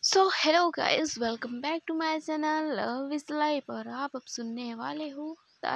So hello guys, welcome back to my channel love is life. और आप अब सुनने वाले हो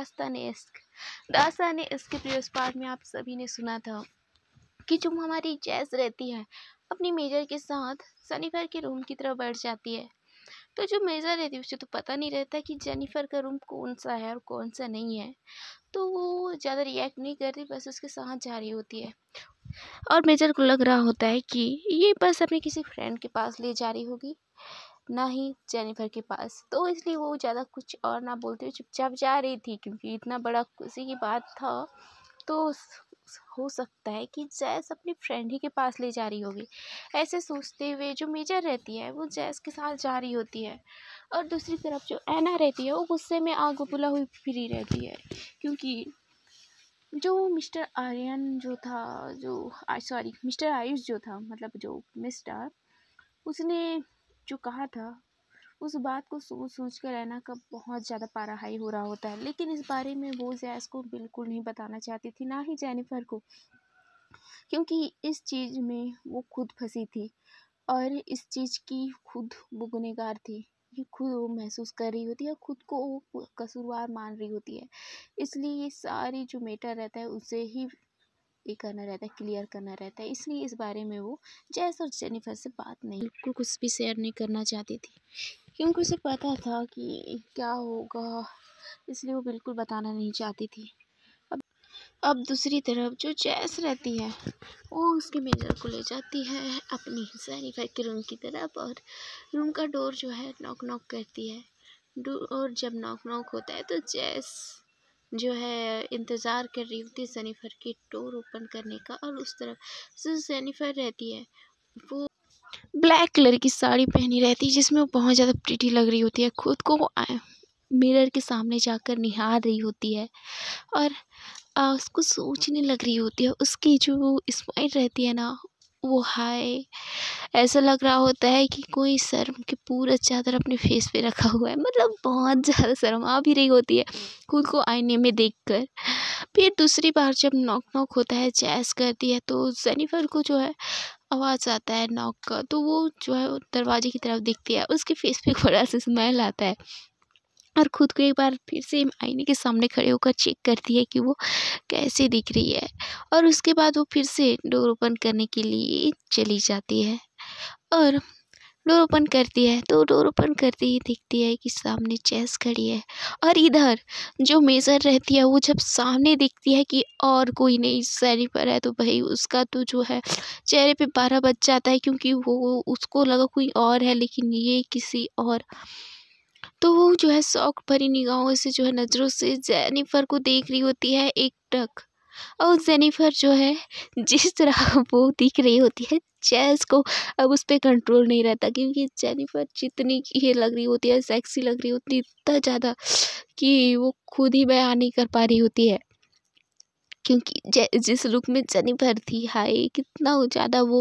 दास्तान-ए-इश्क के प्रीवियस पार्ट में आप सभी ने सुना था कि जो हमारी जैस रहती है अपनी मेजर के साथ जेनिफर के रूम की तरफ बैठ जाती है। तो जो मेजर रहती है उसे तो पता नहीं रहता कि जेनिफर का रूम कौन सा है और कौन सा नहीं है। तो वो ज़्यादा रिएक्ट नहीं करती, बस उसके साथ जा रही होती है। और मेजर को लग रहा होता है कि ये बस अपने किसी फ्रेंड के पास ले जा रही होगी, ना ही जेनिफर के पास। तो इसलिए वो ज़्यादा कुछ और ना बोलते हुए चुपचाप जा रही थी, क्योंकि इतना बड़ा खुशी की बात था। तो हो सकता है कि जैस अपनी फ्रेंड ही के पास ले जा रही होगी। ऐसे सोचते हुए जो मेजर रहती है वो जैस के साथ जा रही होती है। और दूसरी तरफ जो एना रहती है वो गुस्से में आग बुला हुई फिरी रहती है, क्योंकि जो मिस्टर आर्यन जो था, जो सॉरी मिस्टर आयुष जो था, मतलब जो मिस्टर, उसने जो कहा था उस बात को सोच सोच कर रहना का बहुत ज़्यादा पारा हाई हो रहा होता है। लेकिन इस बारे में वो जैस को बिल्कुल नहीं बताना चाहती थी, ना ही जेनिफर को, क्योंकि इस चीज़ में वो खुद फंसी थी और इस चीज़ की खुद वो गुनहगार थी। ये खुद वो महसूस कर रही होती है, खुद को वो कसूरवार मान रही होती है। इसलिए ये सारी जो मैटर रहता है उसे ही ये करना रहता है, क्लियर करना रहता है। इसलिए इस बारे में वो जैस और जेनिफर से बात नहीं, बिल्कुल कुछ भी शेयर नहीं करना चाहती थी, क्योंकि उसे पता था कि क्या होगा। इसलिए वो बिल्कुल बताना नहीं चाहती थी। अब दूसरी तरफ जो जैस रहती है वो उसके मेजर को ले जाती है अपनी जेनिफर के रूम की तरफ, और रूम का डोर जो है नॉक नॉक करती है। और जब नॉक नॉक होता है तो जैस जो है इंतज़ार कर रही होती है जेनिफर की डोर ओपन करने का। और उस तरफ जो जेनिफर रहती है वो ब्लैक कलर की साड़ी पहनी रहती है, जिसमें वो बहुत ज़्यादा प्रिटी लग रही होती है। खुद को मिरर के सामने जाकर निहार रही होती है और उसको सोचने लग रही होती है। उसकी जो स्माइल रहती है ना, वो हाय, ऐसा लग रहा होता है कि कोई शर्म के पूरा चादर अपने फेस पे रखा हुआ है। मतलब बहुत ज़्यादा शर्म आ भी रही होती है खुद को आईने में देखकर। फिर दूसरी बार जब नॉक नॉक होता है, जैस करती है, तो जेनिफर को जो है आवाज़ आता है नॉक का। तो वो जो है दरवाजे की तरफ देखती है, उसके फेस पे बड़ा सा स्माइल आता है और खुद को एक बार फिर से आईने के सामने खड़े होकर चेक करती है कि वो कैसे दिख रही है। और उसके बाद वो फिर से डोर ओपन करने के लिए चली जाती है और डोर ओपन करती है। तो डोर ओपन करते ही देखती है कि सामने जैस खड़ी है। और इधर जो मेजर रहती है वो जब सामने देखती है कि और कोई नहीं जेनिफर है, तो भाई उसका तो जो है चेहरे पे 12 बज जाता है, क्योंकि वो उसको लगा कोई और है, लेकिन ये किसी और। तो वो जो है शौक भरी निगाहों से, जो है नज़रों से जेनिफर को देख रही होती है एकटक। और जेनिफर जो है जिस तरह वो दिख रही होती है, जैस को अब उस पे कंट्रोल नहीं रहता, क्योंकि जेनिफर जितनी ये लग रही होती है, सेक्सी लग रही होती है इतना ज़्यादा कि वो खुद ही बयान नहीं कर पा रही होती है। क्योंकि जिस लुक में जेनिफर थी, हाय कितना ज़्यादा वो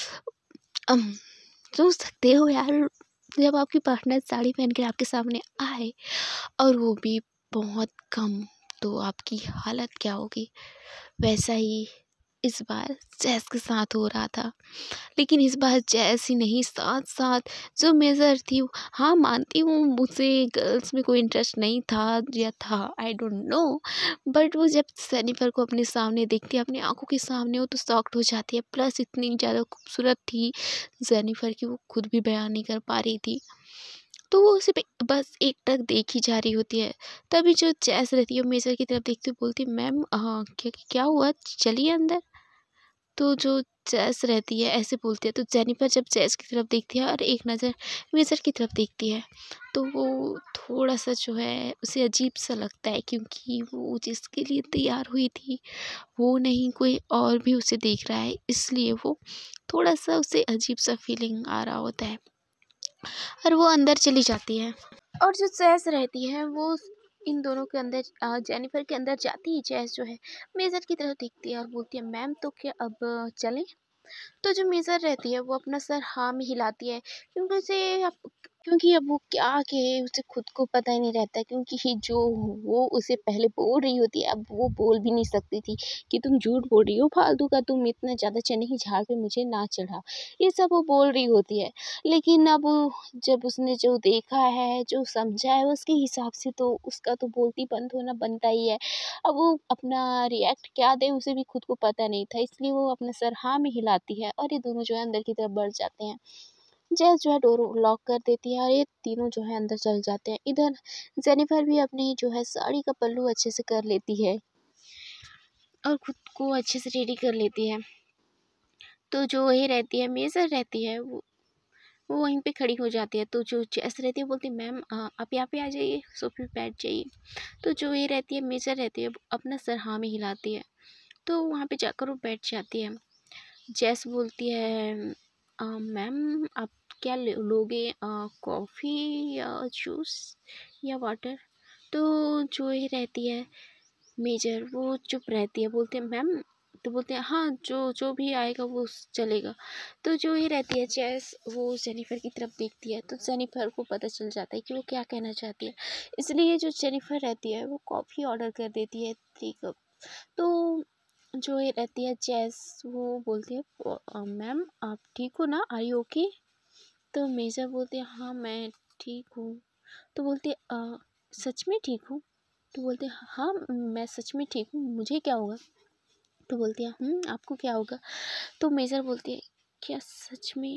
अम, सोच सकते हो यार, जब आपकी पार्टनर साड़ी पहन कर आपके सामने आए और वो भी बहुत कम, तो आपकी हालत क्या होगी। वैसा ही इस बार जैस के साथ हो रहा था। लेकिन इस बार जैस ही नहीं, साथ साथ जो मेजर थी, हाँ मानती हूँ मुझे गर्ल्स में कोई इंटरेस्ट नहीं था या था, आई डोंट नो, बट वो जब जेनिफर को अपने सामने देखती है, अपनी आंखों के सामने हो, तो शॉक्ड हो जाती है। प्लस इतनी ज़्यादा खूबसूरत थी जेनिफर की, वो खुद भी बयान नहीं कर पा रही थी। तो वो उसे बस एकटक देखी जा रही होती है। तभी जो जैस रहती है वो मेजर की तरफ देखती हुई बोलती है, मैम क्या क्या हुआ, चलिए अंदर। तो जो जैस रहती है ऐसे बोलती है, तो जेनिफर जब जैस की तरफ देखती है और एक नज़र मेजर की तरफ देखती है, तो वो थोड़ा सा जो है उसे अजीब सा लगता है, क्योंकि वो जिसके लिए तैयार हुई थी वो नहीं, कोई और भी उसे देख रहा है। इसलिए वो थोड़ा सा उसे अजीब सा फीलिंग आ रहा होता है और वो अंदर चली जाती है। और जो जैस रहती है वो इन दोनों के अंदर, जेनिफर के अंदर जाती ही जैस जो है मेजर की तरफ देखती है और बोलती है, मैम तो क्या अब चलें। तो जो मेजर रहती है वो अपना सर हाँ में हिलाती है, क्योंकि उसे अब क्योंकि अब वो क्या कहे उसे खुद को पता ही नहीं रहता, क्योंकि जो वो उसे पहले बोल रही होती है अब वो बोल भी नहीं सकती थी कि तुम झूठ बोल रही हो फालतू का, तुम इतना ज़्यादा चने की झाड़ पे मुझे ना चढ़ाओ, ये सब वो बोल रही होती है। लेकिन अब जब उसने जो देखा है जो समझा है उसके हिसाब से तो उसका तो बोलती बंद होना बनता ही है। अब वो अपना रिएक्ट क्या दे उसे भी खुद को पता नहीं था, इसलिए वो अपना सर हाँ में हिलाती है और ये दोनों जो है अंदर की तरफ बढ़ जाते हैं। जेस जो है डोर लॉक कर देती है और ये तीनों जो है अंदर चले जाते हैं। इधर जेनिफर भी अपनी जो है साड़ी का पल्लू अच्छे से कर लेती है और खुद को अच्छे से रेडी कर लेती है। तो जो ये रहती है मेजर रहती है वो वहीं पे खड़ी हो जाती है। तो जो जेस रहती है बोलती है मैम आप यहाँ पे आ जाइए, सोफे पे बैठ जाइए। तो जो ये रहती है मेजर रहती है वो अपना सर हाँ में हिलाती है, तो वहाँ पे जाकर वो बैठ जाती है। जेस बोलती है मैम आप क्या लोगे, कॉफ़ी या जूस या वाटर। तो जो ये रहती है मेजर वो चुप रहती है, बोलते हैं मैम, तो बोलते हैं हाँ जो जो भी आएगा वो चलेगा। तो जो ये रहती है जेस वो जेनिफर की तरफ देखती है, तो जेनिफर को पता चल जाता है कि वो क्या कहना चाहती है, इसलिए जो जेनिफर रहती है वो कॉफ़ी ऑर्डर कर देती है 3 कप। तो जो ये रहती है जेस वो बोलती है मैम आप ठीक हो ना, आर यू ओके। तो मेजर बोलते हैं हाँ मैं ठीक हूँ। तो बोलते सच में ठीक हूँ। तो बोलते हैं हाँ मैं सच में ठीक हूँ, मुझे क्या होगा। तो बोलती है आपको क्या होगा। तो मेजर बोलती है क्या सच में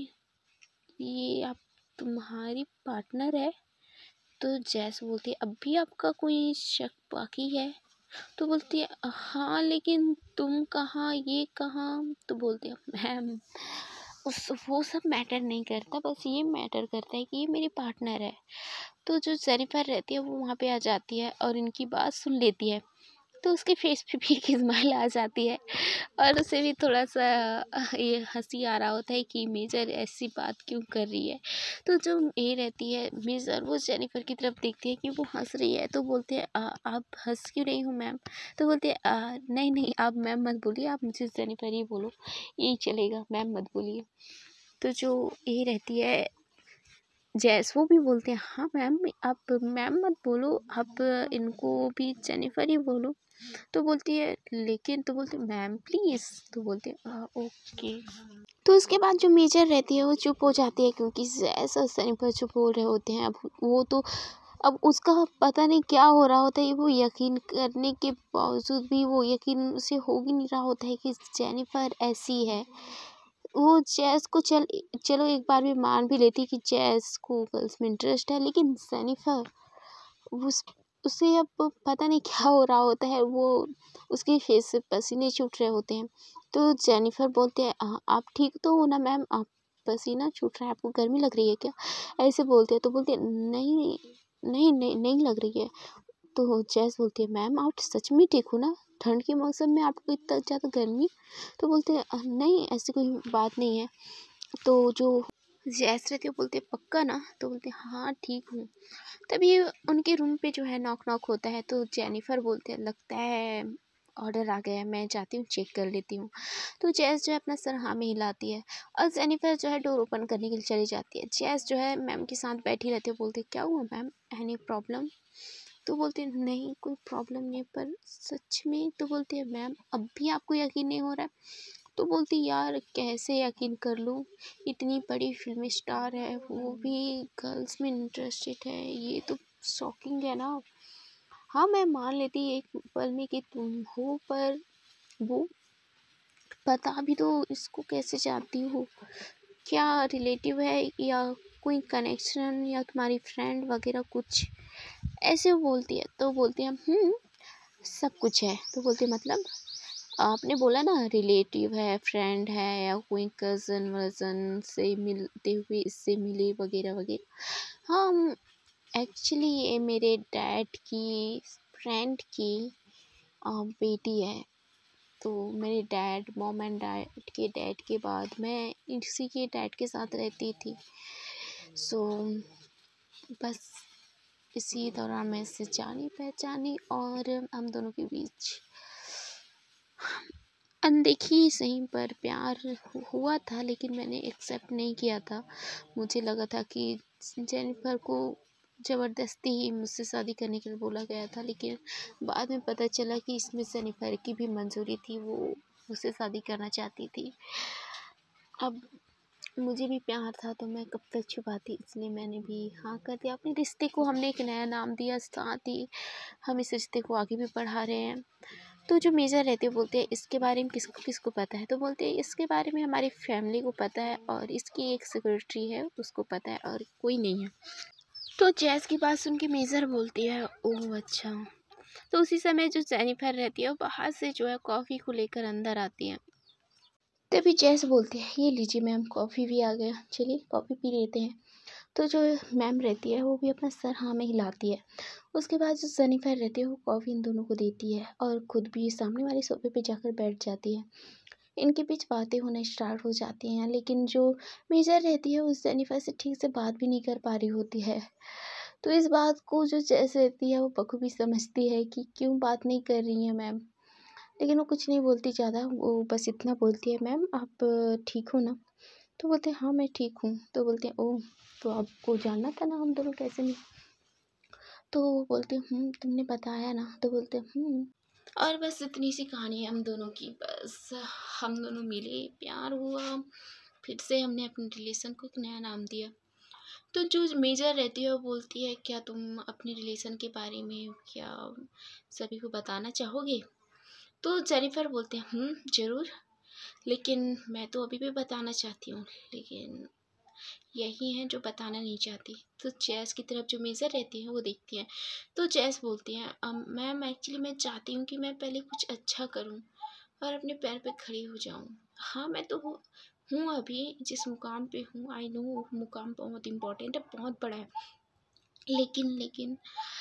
ये आप तुम्हारी पार्टनर है। तो जैस बोलती है अब भी आपका कोई शक बाकी है। तो बोलती है हाँ लेकिन तुम कहाँ ये कहाँ। तो बोलती है मैम उस वो सब मैटर नहीं करता, बस ये मैटर करता है कि ये मेरी पार्टनर है। तो जो जेनिफर रहती है वो वहाँ पे आ जाती है और इनकी बात सुन लेती है, तो उसके फेस पे भी एक स्माइल आ जाती है और उसे भी थोड़ा सा ये हंसी आ रहा होता है कि मेजर ऐसी बात क्यों कर रही है। तो जो ये रहती है मेजर वो जेनिफर की तरफ देखती है कि वो हंस रही है, तो बोलते हैं आप हंस क्यों रही हो मैम। तो बोलते हैं नहीं नहीं आप मैम मत बोलिए, आप मुझे जेनिफर ही बोलो, यही चलेगा, मैम मत बोलिए। तो जो ये रहती है जैस वो भी बोलते हैं हाँ मैम आप मैम मत बोलो, आप इनको भी जेनिफर ही बोलो। तो बोलती है लेकिन, तो बोलते मैम प्लीज़। तो बोलते ओके। तो उसके बाद जो मेजर रहती है वो चुप हो जाती है, क्योंकि जैस और जेनिफर चुप हो रहे होते हैं। अब वो तो अब उसका पता नहीं क्या हो रहा होता है, वो यकीन करने के बावजूद भी वो यकीन उसे हो भी नहीं रहा होता है कि जेनिफर ऐसी है। वो जैस को चलो एक बार भी मान भी लेती कि जैस को गर्ल्स में इंटरेस्ट है, लेकिन जेनिफर उस उसे अब पता नहीं क्या हो रहा होता है, वो उसके फेस से पसीने छूट रहे होते हैं। तो जेनिफर बोलते हैं आप ठीक तो हो ना मैम, आप पसीना छूट रहा है, आपको गर्मी लग रही है क्या, ऐसे बोलते हैं। तो बोलते हैं नहीं नहीं नहीं नहीं लग रही है। तो जैस बोलती है मैम आप सच में ठीक हो ना, ठंड के मौसम में आपको इतना ज़्यादा गर्मी। तो बोलते हैं नहीं ऐसी कोई बात नहीं है। तो जो जैस रहती है वो बोलते हैं पक्का ना। तो बोलते हैं हाँ ठीक हूँ। तभी उनके रूम पे जो है नॉक नॉक होता है, तो जेनिफर बोलते हैं लगता है ऑर्डर आ गया है, मैं जाती हूँ चेक कर लेती हूँ। तो जैस जो है अपना सर हाँ में हिलाती है और जेनिफर जो है डोर ओपन करने के लिए चली जाती है। जैस जो है मैम के साथ बैठी रहती है, बोलते क्या हुआ मैम, एनी प्रॉब्लम। तो बोलते हैं नहीं कोई प्रॉब्लम नहीं, पर सच में। तो बोलती है मैम अब भी आपको यकीन नहीं हो रहा है। तो बोलती यार कैसे यकीन कर लूँ, इतनी बड़ी फिल्म स्टार है वो भी गर्ल्स में इंटरेस्टेड है, ये तो शॉकिंग है ना। हाँ मैं मान लेती एक पल में कि तुम हो, पर वो बता भी दो इसको कैसे जानती हो, क्या रिलेटिव है या कोई कनेक्शन या तुम्हारी फ्रेंड वगैरह कुछ, ऐसे वो बोलती है। तो बोलती है सब कुछ है। तो बोलती है मतलब आपने बोला ना रिलेटिव है, फ्रेंड है या कोई कज़न वज़न से मिलते हुए इससे मिले वगैरह वगैरह। हाँ एक्चुअली ये मेरे डैड की फ्रेंड की बेटी है। तो मेरे डैड मॉम एंड डैड के डैड के बाद मैं इसी के डैड के साथ रहती थी। सो बस इसी दौरान मैं इससे जानी पहचानी और हम दोनों के बीच अनदेखी सही पर प्यार हुआ था, लेकिन मैंने एक्सेप्ट नहीं किया था। मुझे लगा था कि जेनिफर को ज़बरदस्ती ही मुझसे शादी करने के लिए बोला गया था, लेकिन बाद में पता चला कि इसमें जेनिफर की भी मंजूरी थी, वो मुझसे शादी करना चाहती थी। अब मुझे भी प्यार था तो मैं कब तक छुपाती, इसलिए मैंने भी हाँ कर दिया। अपने रिश्ते को हमने एक नया नाम दिया, साथ ही हम इस रिश्ते को आगे भी बढ़ा रहे हैं। तो जो मेजर रहते हैं बोलते हैं इसके बारे में किसको किसको पता है, तो बोलते हैं इसके बारे में हमारी फैमिली को पता है और इसकी एक सेक्रेटरी है उसको पता है और कोई नहीं है। तो जैस की बात सुन के मेजर बोलती है ओह अच्छा। तो उसी समय जो जेनिफर रहती है वो बाहर से जो है कॉफ़ी को लेकर अंदर आती है। तभी जैस बोलती है ये लीजिए मैम, कॉफ़ी भी आ गया, चलिए कॉफ़ी पी लेते हैं। तो जो मैम रहती है वो भी अपना सर हाँ में हिलाती है। उसके बाद जो जेनिफर रहती है वो कॉफ़ी इन दोनों को देती है और खुद भी सामने वाले सोफे पे जाकर बैठ जाती है। इनके बीच बातें होना स्टार्ट हो जाती हैं, लेकिन जो मेजर रहती है उस जेनिफर से ठीक से बात भी नहीं कर पा रही होती है। तो इस बात को जो जैस रहती है वो बखूबी समझती है कि क्यों बात नहीं कर रही हैं मैम, लेकिन वो कुछ नहीं बोलती ज़्यादा। वो बस इतना बोलती है मैम आप ठीक हो ना। तो बोलते हैं हाँ मैं ठीक हूँ। तो बोलते हैं ओह तो आपको जानना था ना हम दोनों कैसे मिले। तो वो बोलते हैं तुमने बताया ना। तो बोलते हैं और बस इतनी सी कहानी है हम दोनों की। बस हम दोनों मिले, प्यार हुआ, फिर से हमने अपने रिलेशन को एक नया नाम दिया। तो जो मेजर रहती है वो बोलती है क्या तुम अपने रिलेशन के बारे में क्या सभी को बताना चाहोगे। तो जेनिफर बोलते हैं ज़रूर, लेकिन मैं तो अभी भी बताना चाहती हूँ, लेकिन यही हैं जो बताना नहीं चाहती। तो जैस की तरफ जो मेजर रहती हैं वो देखती हैं। तो जैस बोलती हैं मैम एक्चुअली मैं चाहती हूँ कि मैं पहले कुछ अच्छा करूँ और अपने पैर पे खड़ी हो जाऊँ। हाँ मैं तो हूँ अभी जिस मुकाम पे हूँ, आई नो वो मुकाम बहुत इम्पोर्टेंट है, बहुत बड़ा है, लेकिन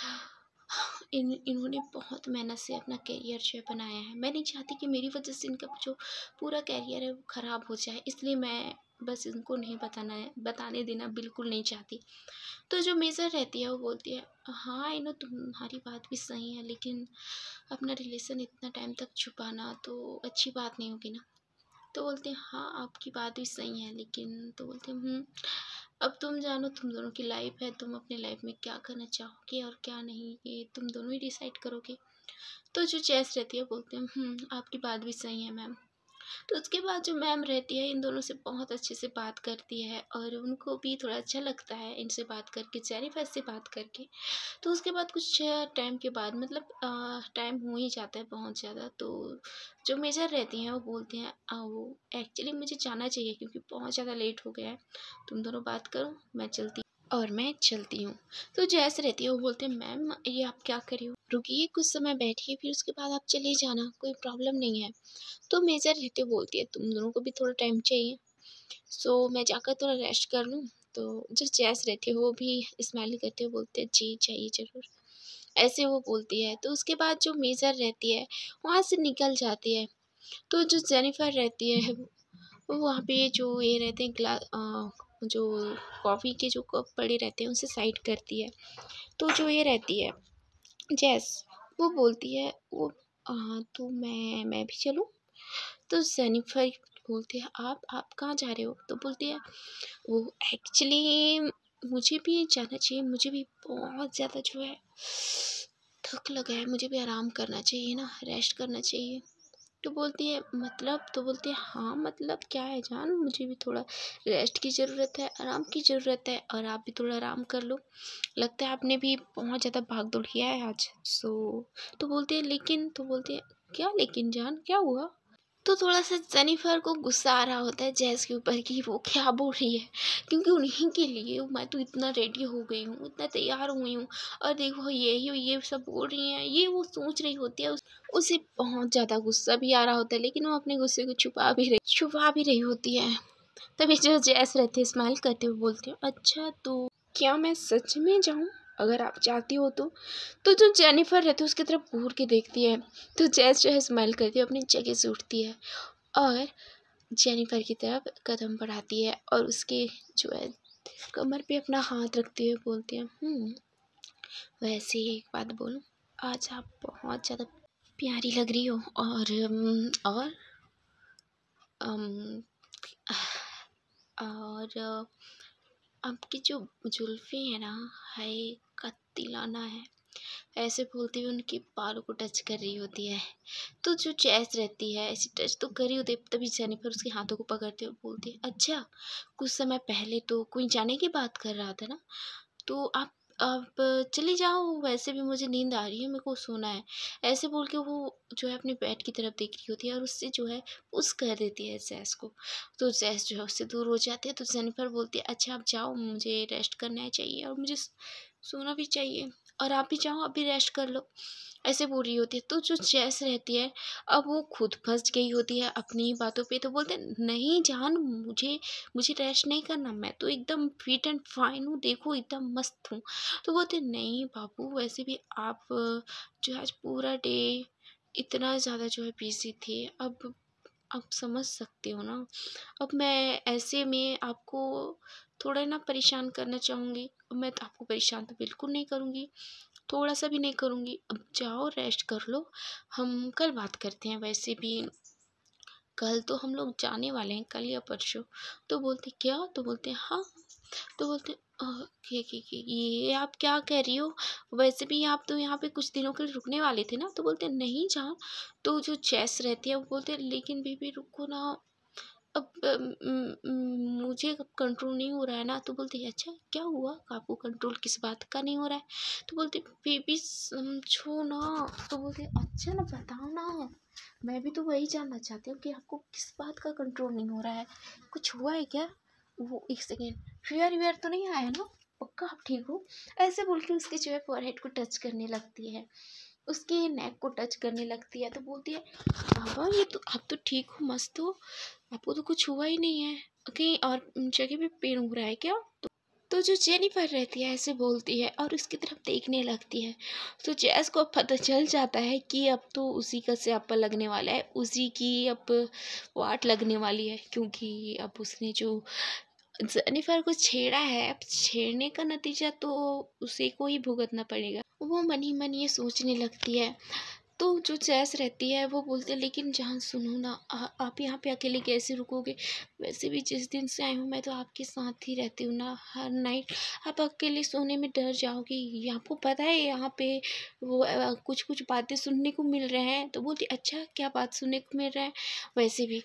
इन्होंने बहुत मेहनत से अपना करियर जो है बनाया है। मैं नहीं चाहती कि मेरी वजह से इनका जो पूरा करियर है वो ख़राब हो जाए, इसलिए मैं बस इनको नहीं बताने देना बिल्कुल नहीं चाहती। तो जो मेजर रहती है वो बोलती है हाँ आई नो तुम्हारी बात भी सही है, लेकिन अपना रिलेशन इतना टाइम तक छुपाना तो अच्छी बात नहीं होगी ना। तो बोलते हैं हाँ आपकी बात भी सही है, लेकिन तो बोलते हैं अब तुम जानो, तुम दोनों की लाइफ है, तुम अपने लाइफ में क्या करना चाहोगे और क्या नहीं ये तुम दोनों ही डिसाइड करोगे। तो जो चेस रहती है बोलते हैं आपकी बात भी सही है मैम। तो उसके बाद जो मैम रहती है इन दोनों से बहुत अच्छे से बात करती है और उनको भी थोड़ा अच्छा लगता है इनसे बात करके, जेनिफर से बात करके। तो उसके बाद कुछ टाइम के बाद मतलब टाइम हो ही जाता है बहुत ज़्यादा। तो जो मेजर रहती हैं वो बोलते हैं वो एक्चुअली मुझे जाना चाहिए क्योंकि बहुत ज़्यादा लेट हो गया है, तुम दोनों बात करो मैं चलती हूँ। तो जैसे रहती है वो बोलते हैं मैम ये आप क्या कर रही हो, रुकिए कुछ समय बैठिए फिर उसके बाद आप चले जाना, कोई प्रॉब्लम नहीं है। तो मेजर रहते बोलती है तुम दोनों को भी थोड़ा टाइम चाहिए, सो मैं जाकर थोड़ा रेस्ट कर लूँ। तो जो जैस रहती है वो भी स्माइल करते हुए बोलते हैं जी चाहिए ज़रूर, ऐसे वो बोलती है। तो उसके बाद जो मेजर रहती है वहाँ से निकल जाती है। तो जो जेनिफर रहती है वो वहाँ पे जो ये रहते हैं जो कॉफ़ी के जो कप पड़े रहते हैं उसे साइड करती है। तो जो ये रहती है जैस वो बोलती है वो तो मैं भी चलूँ। तो जेनिफर बोलती है आप कहाँ जा रहे हो। तो बोलती है वो एक्चुअली मुझे भी जाना चाहिए, मुझे भी बहुत ज़्यादा जो है थक लगा है, मुझे भी आराम करना चाहिए ना, रेस्ट करना चाहिए। तो बोलती है मतलब, तो बोलती है हाँ मतलब क्या है जान, मुझे भी थोड़ा रेस्ट की ज़रूरत है, आराम की ज़रूरत है और आप भी थोड़ा आराम कर लो, लगता है आपने भी बहुत ज़्यादा भाग दौड़ किया है आज। तो बोलती है लेकिन, तो बोलती है क्या लेकिन जान क्या हुआ। तो थोड़ा सा जेनिफर को गुस्सा आ रहा होता है जैस के ऊपर कि वो क्या बोल रही है, क्योंकि उन्हीं के लिए मैं तो इतना रेडी हो गई हूँ, इतना तैयार हुई हूँ और देखो ये सब बोल रही हैं, ये वो सोच रही होती है। उसे बहुत ज़्यादा गुस्सा भी आ रहा होता है, लेकिन वो अपने गुस्से को छुपा भी रही होती है। तभी जो जैस रहते स्माइल करते हुए बोलते हो अच्छा तो क्या मैं सच में जाऊँ, अगर आप चाहती हो तो जो जेनिफर रहती है उसकी तरफ घूर के देखती है। तो जैस जो है स्माइल करती है, अपनी जगह से उठती है और जेनिफर की तरफ कदम बढ़ाती है और उसके जो है कमर पे अपना हाथ रखते हुए बोलती है वैसे ही एक बात बोलूं, आज आप बहुत ज़्यादा प्यारी लग रही हो और अम, और आपकी जो जुल्फ़ी है ना, हाय कत्तिलाना है, ऐसे बोलते हुए उनके बालों को टच कर रही होती है। तो जो जैस रहती है ऐसे टच तो कर रही होती है, तभी जेनिफर उसके हाथों को पकड़ते हुए बोलती है, अच्छा कुछ समय पहले तो कोई जाने की बात कर रहा था ना, तो आप चली जाओ, वैसे भी मुझे नींद आ रही है, मेरे को सोना है। ऐसे बोल के वो जो है अपने बेड की तरफ देख रही होती है और उससे जो है पुश कर देती है जैस को। तो जैस जो है उससे दूर हो जाती है। तो जेनिफर बोलती है, अच्छा आप जाओ, मुझे रेस्ट करना चाहिए और मुझे सोना भी चाहिए, और आप भी जाओ, आप भी रेस्ट कर लो, ऐसे बोल रही होती है। तो जो जैस रहती है, अब वो खुद फंस गई होती है अपनी ही बातों पे। तो बोलते हैं, नहीं जान, मुझे मुझे रेस्ट नहीं करना, मैं तो एकदम फिट एंड फाइन हूँ, देखो एकदम मस्त हूँ। तो बोलते हैं, नहीं बाबू, वैसे भी आप जो है आज पूरा डे इतना ज़्यादा जो है बिजी थे, अब आप समझ सकते हो ना। अब मैं ऐसे में आपको थोड़ा ना परेशान करना चाहूँगी। मैं तो आपको परेशान तो बिल्कुल नहीं करूँगी, थोड़ा सा भी नहीं करूँगी। अब जाओ रेस्ट कर लो, हम कल बात करते हैं, वैसे भी कल तो हम लोग जाने वाले हैं, कल या परसों। तो बोलते क्या? तो बोलते हैं हाँ। तो बोलते ये आप क्या कह रही हो? वैसे भी आप तो यहाँ पे कुछ दिनों के लिए रुकने वाले थे ना। तो बोलते हैं नहीं जान। तो जो जैस रहती है वो बोलते हैं, लेकिन बेबी रुको ना, अब मुझे अब कंट्रोल नहीं हो रहा है ना। तो बोलती है, अच्छा क्या हुआ, आपको कंट्रोल किस बात का नहीं हो रहा है? तो बोलते, बेबी समझो ना। तो बोलते, अच्छा ना बताओ ना, मैं भी तो वही जानना चाहती हूँ कि आपको किस बात का कंट्रोल नहीं हो रहा है, कुछ हुआ है क्या? वो एक सेकेंड, फीवर वीवर तो नहीं आया ना, पक्का आप ठीक हो? ऐसे बोल के उसके जो है फोरहेड को टच करने लगती है, उसके नेक को टच करने लगती है। तो बोलती है, बाबा ये तो आप तो ठीक हो, मस्त हो, आपको तो कुछ हुआ ही नहीं है, कहीं और जगह पे पेन हो रहा है क्या? तो जो जेनिफर रहती है ऐसे बोलती है और उसकी तरफ देखने लगती है। तो जैस को अब पता चल जाता है कि अब तो उसी का स्यापा लगने वाला है, उसी की अब वाट लगने वाली है, क्योंकि अब उसने जो जेनिफर को छेड़ा है, अब छेड़ने का नतीजा तो उसी को ही भुगतना पड़ेगा। वो मन ही मन ये सोचने लगती है। तो जो जैस रहती है वो बोलते हैं, लेकिन जान सुनो ना, आप यहाँ पे अकेले कैसे रुकोगे? वैसे भी जिस दिन से आई हूँ मैं तो आपके साथ ही रहती हूँ ना, हर नाइट आप अकेले सोने में डर जाओगी। ये आपको पता है यहाँ पे वो कुछ कुछ बातें सुनने को मिल रहे हैं। तो बोलती, अच्छा क्या बात सुनने को मिल रहा है? वैसे भी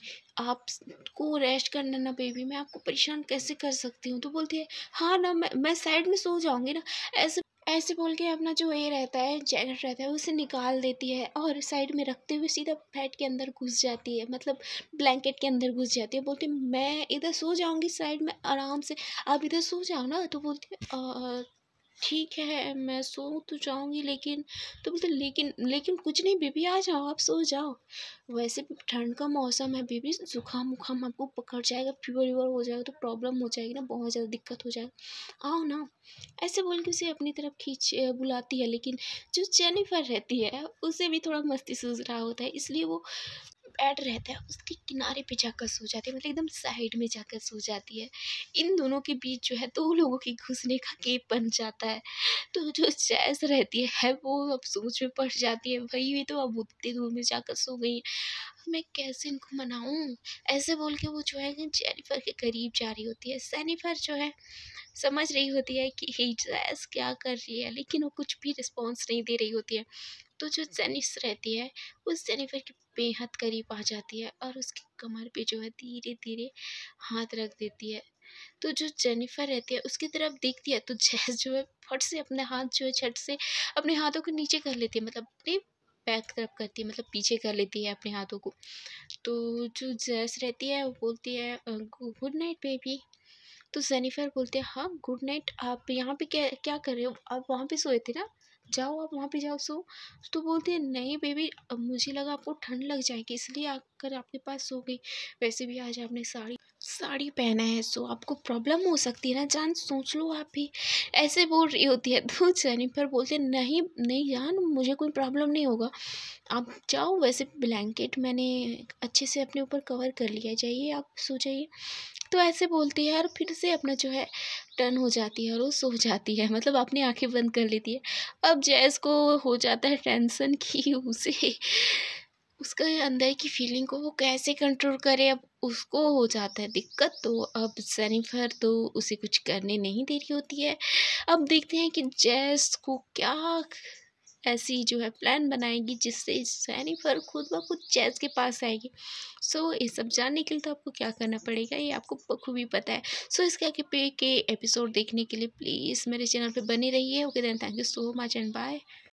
आपको रेस्ट करना ना बेबी, मैं आपको परेशान कैसे कर सकती हूँ? तो बोलती है, हाँ ना, मैं साइड में सो जाऊँगी ना। ऐसे ऐसे बोल के अपना जो ये रहता है, जैकेट रहता है, उसे निकाल देती है और साइड में रखते हुए सीधा बेड के अंदर घुस जाती है, मतलब ब्लैंकेट के अंदर घुस जाती है। बोलती है, मैं इधर सो जाऊंगी साइड में आराम से, आप इधर सो जाओ ना। तो बोलती है, ठीक है मैं सो तो जाऊंगी, लेकिन तो बोलते, लेकिन लेकिन कुछ नहीं बेबी, आ जाओ, आप सो जाओ, वैसे भी ठंड का मौसम है बेबी, जुकाम उखाम आपको पकड़ जाएगा, फीवर वीवर हो जाएगा तो प्रॉब्लम हो जाएगी ना, बहुत ज़्यादा दिक्कत हो जाएगा, आओ ना। ऐसे बोल के उसे अपनी तरफ खींच बुलाती है। लेकिन जो जेनिफर रहती है उसे भी थोड़ा मस्ती सूझ रहा होता है, इसलिए वो बेड रहता है उसके किनारे पे जाकर सो जाती है, मतलब एकदम साइड में जाकर सो जाती है। इन दोनों के बीच जो है दो लोगों के घुसने का गेप बन जाता है। तो जो जैस रहती है वो अब सोच में पड़ जाती है, भाई भी तो अब उतनी दूर में जाकर सो गई, मैं कैसे इनको मनाऊं? ऐसे बोल के वो जो है जेनिफर के करीब जा रही होती है। जेनिफर जो है समझ रही होती है कि ये जैस क्या कर रही है, लेकिन वो कुछ भी रिस्पॉन्स नहीं दे रही होती है। तो जो जेनिस रहती है उस जेनिफर के बेहद करीब आ जाती है और उसकी कमर पे जो है धीरे धीरे हाथ रख देती है। तो जो जेनिफर रहती है उसकी तरफ देखती है तो जैस जो है फट से अपने हाथ जो है झट से अपने हाथों को नीचे कर लेती है, मतलब अपने बैक तरफ करती है, मतलब पीछे कर लेती है अपने हाथों को। तो जो जैस रहती है वो बोलती है, गुड नाइट बेबी। तो जेनिफर बोलते हैं, हाँ गुड नाइट, आप यहाँ पे क्या क्या कर रहे हो, आप वहाँ पे सोए थे ना, जाओ आप वहाँ पे जाओ सो। तो बोलते हैं, नहीं बेबी, अब मुझे लगा आपको ठंड लग जाएगी इसलिए आकर आपके पास सो गई, वैसे भी आज आपने साड़ी साड़ी पहना है सो आपको प्रॉब्लम हो सकती है ना जान, सोच लो आप भी, ऐसे बोल रही होती है। तो जेनिफर बोलते हैं, नहीं नहीं जान, मुझे कोई प्रॉब्लम नहीं होगा, आप जाओ, वैसे ब्लैंकेट मैंने अच्छे से अपने ऊपर कवर कर लिया है, जाइए आप सो जाइए। तो ऐसे बोलती है और फिर से अपना जो है टर्न हो जाती है और वो सो जाती है, मतलब अपनी आंखें बंद कर लेती है। अब जैस को हो जाता है टेंशन कि उसे उसके अंदर की फीलिंग को वो कैसे कंट्रोल करे, अब उसको हो जाता है दिक्कत। तो अब जेनिफर तो उसे कुछ करने नहीं दे रही होती है। अब देखते हैं कि जैस को क्या ऐसी जो है प्लान बनाएगी जिससे जेनिफर खुद ब खुद जैस के पास आएगी। सो ये सब जानने के लिए तो आपको क्या करना पड़ेगा ये आपको बखूबी पता है। सो इसके आगे पे के एपिसोड देखने के लिए प्लीज़ मेरे चैनल पे बने रहिए। Okay then, thank you so much and bye.